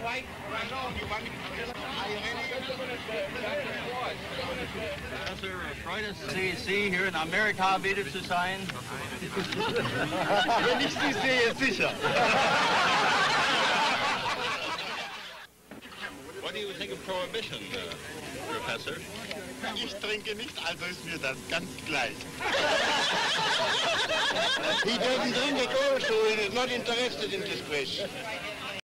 Professor, freut es Sie hier in Amerika wieder zu sein? Wenn ich Sie sehe, sicher. What do you think of prohibition, Professor? Ich trinke nicht, also ist mir das ganz gleich. He doesn't drink at all, so he is not interested in this question.